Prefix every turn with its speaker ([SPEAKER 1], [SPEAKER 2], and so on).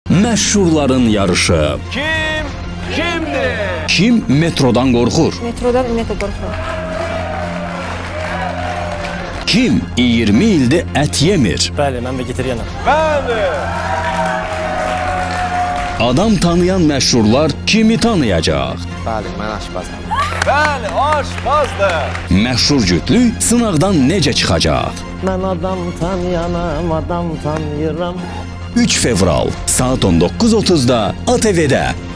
[SPEAKER 1] Məşhurların yarışı.
[SPEAKER 2] Kimdir?
[SPEAKER 1] Kim metrodan qorxur?
[SPEAKER 3] Metrodan ümumiyyətlə qorxuram.
[SPEAKER 1] Kim 20 ildir ət yemir?
[SPEAKER 4] Bəli, mən vegetarianam.
[SPEAKER 2] Bəli.
[SPEAKER 1] Adam tanıyan məşhurlar kimi tanıyacaq?
[SPEAKER 4] Bəli, mən aşpazam.
[SPEAKER 2] Bəli, aşpazdır.
[SPEAKER 1] Məşhur cütlük sınaqdan necə çıxacaq?
[SPEAKER 4] Mən adam tanıyanam, adam tanıyıram.
[SPEAKER 1] 3 fevral saat 19:30-da ATV-də.